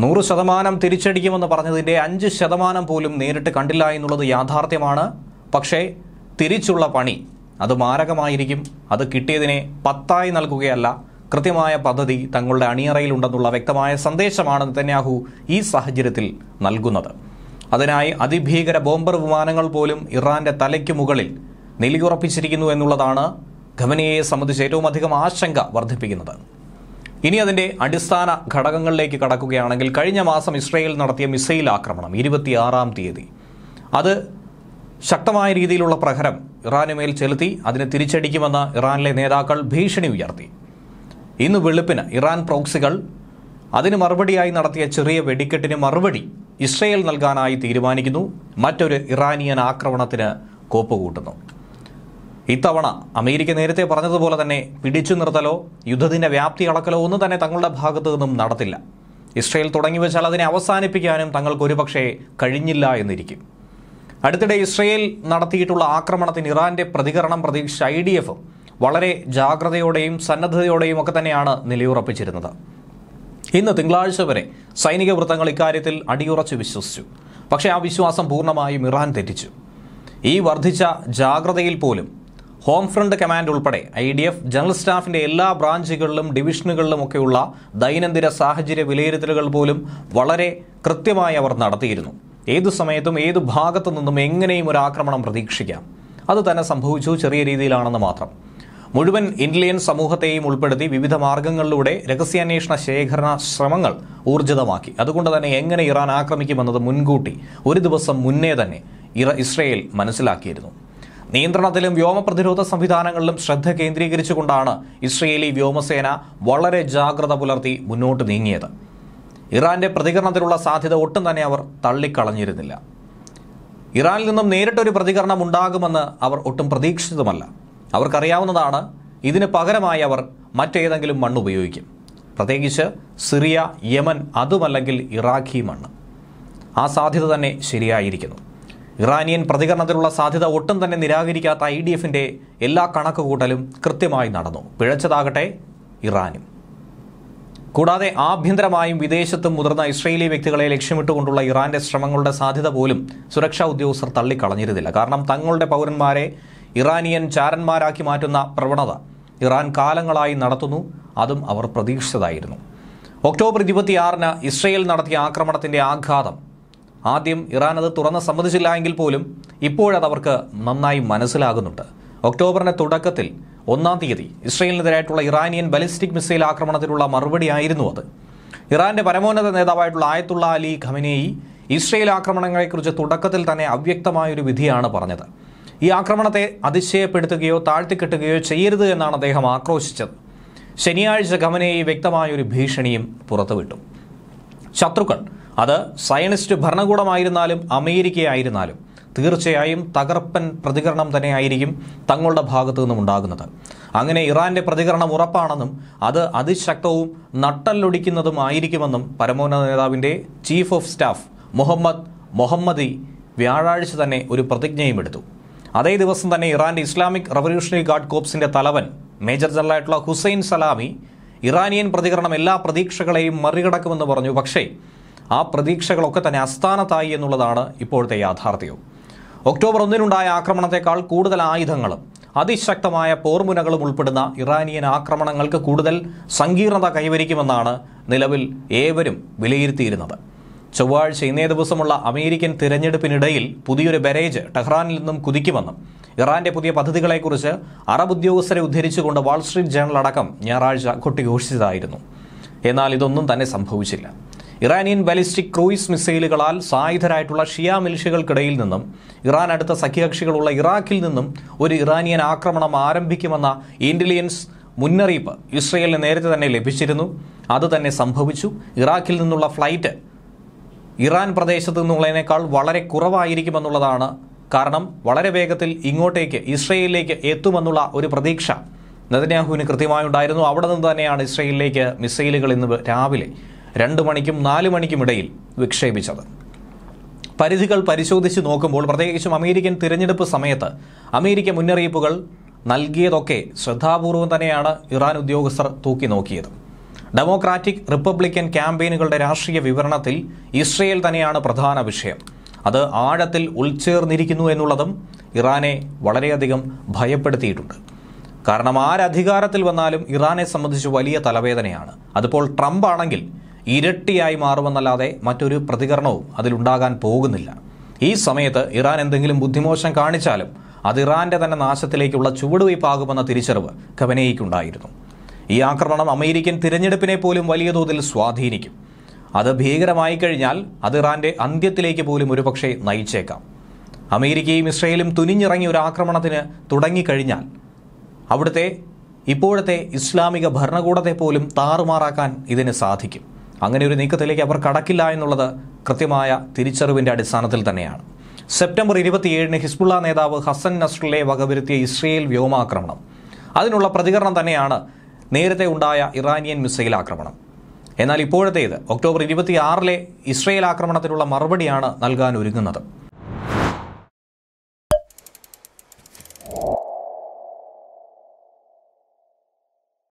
100% തിരിച്ചടിക്കുമെന്ന് പറഞ്ഞതിൻ്റെ 5% പോലും നേരിട്ട് കണ്ടില്ല എന്നുള്ളത് യാഥാർത്ഥ്യമാണ്. പക്ഷേ തിരിച്ചുള്ള പണി അത് മാരകമായിരിക്കും. അത് കിട്ടിയതിനെ 10 നൽകുകയല്ല, കൃത്യമായ പദ്ധതി തങ്ങളുടെ അണിയറയിലുണ്ടെന്നുള്ള വ്യക്തമായ സന്ദേശമാണ് നെതന്യാഹു ഈ സാഹചര്യത്തിൽ നൽകുന്നത്. അതിനായി അതിഭീകര ബോംബർ വിമാനങ്ങൾ പോലും ഇറാന്റെ തലയ്ക്ക് മുകളിൽ നിലയുറപ്പിച്ചിരിക്കുന്നു എന്നുള്ളതാണ് ഖമനേയിയെ സംബന്ധിച്ച് ഏറ്റവും അധികം ആശങ്ക വർദ്ധിപ്പിക്കുന്നത്. ഇനി അതിന്റെ അടിസ്ഥാന ഘടകങ്ങളിലേക്ക് കടക്കുകയാണെങ്കിൽ, കഴിഞ്ഞ മാസം ഇസ്രയേൽ നടത്തിയ മിസൈൽ ആക്രമണം 26-ാം തീയതി, അത് ശക്തമായ രീതിയിലുള്ള പ്രഹരം ഇറാനുമേൽ ചെലുത്തി. അതിന് തിരിച്ചടിക്കുമെന്ന് ഇറാനിലെ നേതാക്കൾ ഭീഷണി ഉയർത്തി. ഇന്ന് വെളുപ്പിന് ഇറാൻ പ്രോക്സികൾ അതിന് മറുപടിയായി നടത്തിയ ചെറിയ വെടിക്കെട്ടിന് മറുപടി ഇസ്രയേൽ നൽകാനായി തീരുമാനിക്കുന്നു. മറ്റൊരു ഇറാനിയൻ ആക്രമണത്തിന് കോപ്പുകൂട്ടുന്നു. ഇത്തവണ അമേരിക്ക നേരത്തെ പറഞ്ഞതുപോലെ തന്നെ പിടിച്ചു നിർത്തലോ യുദ്ധത്തിന്റെ വ്യാപ്തി അളക്കലോ ഒന്നും തന്നെ തങ്ങളുടെ ഭാഗത്തു നിന്നും നടത്തില്ല. ഇസ്രയേൽ തുടങ്ങിവെച്ചാൽ അതിനെ അവസാനിപ്പിക്കാനും തങ്ങൾക്ക് ഒരുപക്ഷെ കഴിഞ്ഞില്ല എന്നിരിക്കും. അടുത്തിടെ ഇസ്രയേൽ നടത്തിയിട്ടുള്ള ആക്രമണത്തിന് ഇറാന്റെ പ്രതികരണം പ്രതീക്ഷിച്ച IDF വളരെ ജാഗ്രതയോടെയും സന്നദ്ധതയോടെയും ഒക്കെ തന്നെയാണ് നിലയുറപ്പിച്ചിരുന്നത്. ഇന്ന് തിങ്കളാഴ്ച വരെ സൈനിക വൃത്തങ്ങൾ ഇക്കാര്യത്തിൽ അടിയുറച്ച് വിശ്വസിച്ചു. പക്ഷേ ആ വിശ്വാസം പൂർണ്ണമായും ഇറാൻ തെറ്റിച്ചു. ഈ വർദ്ധിച്ച ജാഗ്രതയിൽ പോലും ഹോം ഫ്രണ്ട് കമാൻഡ് ഉൾപ്പെടെ IDF ജനറൽ സ്റ്റാഫിന്റെ എല്ലാ ബ്രാഞ്ചുകളിലും ഡിവിഷനുകളിലുമൊക്കെയുള്ള ദൈനംദിന സാഹചര്യ വിലയിരുത്തലുകൾ പോലും വളരെ കൃത്യമായി അവർ നടത്തിയിരുന്നു. ഏതു സമയത്തും ഏതു ഭാഗത്തു നിന്നും എങ്ങനെയും ഒരു ആക്രമണം പ്രതീക്ഷിക്കാം. അത് തന്നെ സംഭവിച്ചു, ചെറിയ രീതിയിലാണെന്ന് മാത്രം. മുഴുവൻ ഇന്ത്യൻ സമൂഹത്തെയും ഉൾപ്പെടുത്തി വിവിധ മാർഗങ്ങളിലൂടെ രഹസ്യാന്വേഷണ ശേഖരണ ശ്രമങ്ങൾ ഊർജിതമാക്കി. അതുകൊണ്ട് തന്നെ എങ്ങനെ ഇറാൻ ആക്രമിക്കുമെന്നത് മുൻകൂട്ടി ഒരു ദിവസം മുന്നേ തന്നെ ഇസ്രയേൽ മനസ്സിലാക്കിയിരുന്നു. നിയന്ത്രണത്തിലും വ്യോമപ്രതിരോധ സംവിധാനങ്ങളിലും ശ്രദ്ധ കേന്ദ്രീകരിച്ചുകൊണ്ടാണ് ഇസ്രയേലി വ്യോമസേന വളരെ ജാഗ്രത പുലർത്തി മുന്നോട്ട് നീങ്ങിയത്. ഇറാന്റെ പ്രതികരണത്തിലുള്ള സാധ്യത ഒട്ടും തന്നെ അവർ തള്ളിക്കളഞ്ഞിരുന്നില്ല. ഇറാനിൽ നിന്നും നേരിട്ടൊരു പ്രതികരണം ഉണ്ടാകുമെന്ന് അവർ ഒട്ടും പ്രതീക്ഷിച്ചതുമല്ല. അവർക്കറിയാവുന്നതാണ് ഇതിന് പകരമായി അവർ മറ്റേതെങ്കിലും മണ്ണ് ഉപയോഗിക്കും, പ്രത്യേകിച്ച് സിറിയ, യമൻ, അതുമല്ലെങ്കിൽ ഇറാഖി മണ്ണ്. ആ സാധ്യത തന്നെ ശരിയായിരിക്കുന്നു. ഇറാനിയൻ പ്രതികരണത്തിലുള്ള സാധ്യത ഒട്ടും തന്നെ നിരാകരിക്കാത്ത IDFന്റെ എല്ലാ കണക്കുകൂട്ടലും കൃത്യമായി നടന്നു. പിഴച്ചതാകട്ടെ ഇറാനും. കൂടാതെ ആഭ്യന്തരമായും വിദേശത്തും മുതിർന്ന ഇസ്രയേലി വ്യക്തികളെ ലക്ഷ്യമിട്ടുകൊണ്ടുള്ള ഇറാന്റെ ശ്രമങ്ങളുടെ സാധ്യത പോലും സുരക്ഷാ ഉദ്യോഗസ്ഥർ തള്ളിക്കളഞ്ഞിരുന്നില്ല. കാരണം തങ്ങളുടെ പൗരന്മാരെ ഇറാനിയൻ ചാരന്മാരാക്കി മാറ്റുന്ന പ്രവണത ഇറാൻ കാലങ്ങളായി നടത്തുന്നു. അതും അവർ പ്രതീക്ഷിച്ചതായിരുന്നു. ഒക്ടോബർ 26-ന് ഇസ്രയേൽ നടത്തിയ ആക്രമണത്തിന്റെ ആഘാതം ആദ്യം ഇറാൻ അത് തുറന്ന് സമ്മതിച്ചില്ല എങ്കിൽ പോലും ഇപ്പോഴത് അവർക്ക് നന്നായി മനസ്സിലാകുന്നുണ്ട്. ഒക്ടോബറിന്റെ തുടക്കത്തിൽ 1-ാം തീയതി ഇസ്രയേലിനെതിരായിട്ടുള്ള ഇറാനിയൻ ബാലിസ്റ്റിക് മിസൈൽ ആക്രമണത്തിലുള്ള മറുപടിയായിരുന്നു അത്. ഇറാന്റെ പരമോന്നത നേതാവായിട്ടുള്ള ആയത്തുള്ള അലി ഖമനേയി ഇസ്രയേൽ ആക്രമണങ്ങളെക്കുറിച്ച് തുടക്കത്തിൽ തന്നെ അവ്യക്തമായൊരു വിധിയാണ് പറഞ്ഞത്. ഈ ആക്രമണത്തെ അതിശയപ്പെടുത്തുകയോ താഴ്ത്തിക്കെട്ടുകയോ ചെയ്യരുത് എന്നാണ് അദ്ദേഹം ആക്രോശിച്ചത്. ശനിയാഴ്ച ഖമനേയി വ്യക്തമായൊരു ഭീഷണിയും പുറത്തുവിട്ടു. ശത്രുക്കൾ അത് സയനിസ്റ്റ് ഭരണകൂടമായിരുന്നാലും അമേരിക്കയായിരുന്നാലും തീർച്ചയായും തകർപ്പൻ പ്രതികരണം തന്നെയായിരിക്കും തങ്ങളുടെ ഭാഗത്തു നിന്നും ഉണ്ടാകുന്നത്. അങ്ങനെ ഇറാന്റെ പ്രതികരണം ഉറപ്പാണെന്നും അത് അതിശക്തവും നട്ടല്ലൊടിക്കുന്നതുമായിരിക്കുമെന്നും പരമോന്നത നേതാവിന്റെ ചീഫ് ഓഫ് സ്റ്റാഫ് മൊഹമ്മദി വ്യാഴാഴ്ച തന്നെ ഒരു പ്രതിജ്ഞയും എടുത്തു. അതേ ദിവസം തന്നെ ഇറാന്റെ ഇസ്ലാമിക് റവല്യൂഷണറി ഗാർഡ് കോപ്സിന്റെ തലവൻ മേജർ ജനറലായിട്ടുള്ള ഹുസൈൻ സലാമി ഇറാനിയൻ പ്രതികരണം എല്ലാ പ്രതീക്ഷകളെയും മറികടക്കുമെന്ന് പറഞ്ഞു. പക്ഷേ ആ പ്രതീക്ഷകളൊക്കെ തന്നെ അസ്ഥാനത്തായി എന്നുള്ളതാണ് ഇപ്പോഴത്തെ യാഥാർത്ഥ്യവും. ഒക്ടോബർ 1-നുണ്ടായ ആക്രമണത്തെക്കാൾ കൂടുതൽ ആയുധങ്ങളും അതിശക്തമായ പോർമുനകളും ഉൾപ്പെടുന്ന ഇറാനിയൻ ആക്രമണങ്ങൾക്ക് കൂടുതൽ സങ്കീർണത കൈവരിക്കുമെന്നാണ് നിലവിൽ ഏവരും വിലയിരുത്തിയിരുന്നത്. ചൊവ്വാഴ്ച ഇന്നേ ദിവസമുള്ള അമേരിക്കൻ തിരഞ്ഞെടുപ്പിനിടയിൽ പുതിയൊരു ബരേജ് ടെഹ്റാനിൽ നിന്നും കുതിക്കുമെന്നും ഇറാന്റെ പുതിയ പദ്ധതികളെക്കുറിച്ച് അറബ് ഉദ്യോഗസ്ഥരെ ഉദ്ധരിച്ചുകൊണ്ട് വാൾസ്ട്രീറ്റ് ജേണൽ അടക്കം ഞായറാഴ്ച കൊട്ടിഘോഷിച്ചതായിരുന്നു. എന്നാൽ ഇതൊന്നും തന്നെ സംഭവിച്ചില്ല. ഇറാനിയൻ ബാലിസ്റ്റിക് ക്രൂയിസ് മിസൈലുകളാൽ സായുധരായിട്ടുള്ള ഷിയ മിലിഷ്യകൾക്കിടയിൽ നിന്നും ഇറാൻ അടുത്ത സഖ്യകക്ഷികളുള്ള ഇറാഖിൽ നിന്നും ഒരു ഇറാനിയൻ ആക്രമണം ആരംഭിക്കുമെന്ന ഇന്റലിജൻസ് മുന്നറിയിപ്പ് ഇസ്രയേലിന് നേരത്തെ തന്നെ ലഭിച്ചിരുന്നു. അത് തന്നെ സംഭവിച്ചു. ഇറാഖിൽ നിന്നുള്ള ഫ്ലൈറ്റ് ഇറാൻ പ്രദേശത്ത് നിന്നുള്ളതിനേക്കാൾ വളരെ കുറവായിരിക്കുമെന്നുള്ളതാണ്. കാരണം വളരെ വേഗത്തിൽ ഇങ്ങോട്ടേക്ക് ഇസ്രയേലിലേക്ക് എത്തുമെന്നുള്ള ഒരു പ്രതീക്ഷ നെതന്യാഹുവിന് കൃത്യമായുണ്ടായിരുന്നു. അവിടെ നിന്ന് തന്നെയാണ് ഇസ്രയേലിലേക്ക് മിസൈലുകൾ ഇന്ന് രാവിലെ 2 മണിക്കും 4 മണിക്കും ഇടയിൽ വിക്ഷേപിച്ചത്. പരിധികൾ പരിശോധിച്ച് നോക്കുമ്പോൾ പ്രത്യേകിച്ചും അമേരിക്കൻ തിരഞ്ഞെടുപ്പ് സമയത്ത് അമേരിക്ക മുന്നറിയിപ്പുകൾ നൽകിയതൊക്കെ ശ്രദ്ധാപൂർവം തന്നെയാണ് ഇറാൻ ഉദ്യോഗസ്ഥർ തൂക്കി നോക്കിയത്. ഡെമോക്രാറ്റിക് റിപ്പബ്ലിക്കൻ ക്യാമ്പയിനുകളുടെ രാഷ്ട്രീയ വിവരണത്തിൽ ഇസ്രയേൽ തന്നെയാണ് പ്രധാന വിഷയം. അത് ആഴത്തിൽ ഉൾച്ചേർന്നിരിക്കുന്നു എന്നുള്ളതും ഇറാനെ വളരെയധികം ഭയപ്പെടുത്തിയിട്ടുണ്ട്. കാരണം ആരധികാരത്തിൽ വന്നാലും ഇറാനെ സംബന്ധിച്ച് വലിയ തലവേദനയാണ്. അതിപ്പോൾ ട്രംപ് ആണെങ്കിൽ ഇരട്ടിയായി മാറുമെന്നല്ലാതെ മറ്റൊരു പ്രതികരണവും അതിലുണ്ടാകാൻ പോകുന്നില്ല. ഈ സമയത്ത് ഇറാൻ എന്തെങ്കിലും ബുദ്ധിമോശം കാണിച്ചാലും അത് ഇറാന്റെ തന്നെ നാശത്തിലേക്കുള്ള ചുവടുവയ്പാകുമെന്ന തിരിച്ചറിവ് ഖമനേയിക്കുണ്ടായിരുന്നു. ഈ ആക്രമണം അമേരിക്കൻ തിരഞ്ഞെടുപ്പിനെ പോലും വലിയ തോതിൽ സ്വാധീനിക്കും. അത് ഭീകരമായി കഴിഞ്ഞാൽ അത് ഇറാന്റെ അന്ത്യത്തിലേക്ക് പോലും ഒരുപക്ഷെ നയിച്ചേക്കാം. അമേരിക്കയും ഇസ്രയേലും തുനിഞ്ഞിറങ്ങി ഒരു ആക്രമണത്തിന് തുടങ്ങിക്കഴിഞ്ഞാൽ അവിടുത്തെ ഇപ്പോഴത്തെ ഇസ്ലാമിക ഭരണകൂടത്തെ പോലും താറുമാറാക്കാൻ ഇതിന് സാധിക്കും. അങ്ങനെ ഒരു നീക്കത്തിലേക്ക് അവർ കടക്കില്ല എന്നുള്ളത് കൃത്യമായ തിരിച്ചറിവിന്റെ അടിസ്ഥാനത്തിൽ തന്നെയാണ്. സെപ്റ്റംബർ 27-ന് ഹിസ്ബുള്ള നേതാവ് ഹസൻ നസ്രല്ലയെ വകവരുത്തിയ ഇസ്രയേൽ വ്യോമാക്രമണം, അതിനുള്ള പ്രതികരണം തന്നെയാണ് നേരത്തെ ഉണ്ടായ ഇറാനിയൻ മിസൈൽ ആക്രമണം. എന്നാൽ ഇപ്പോഴത്തേത് ഒക്ടോബർ 26-ലെ ഇസ്രയേൽ ആക്രമണത്തിനുള്ള മറുപടിയാണ് നൽകാൻ ഒരുങ്ങുന്നത്.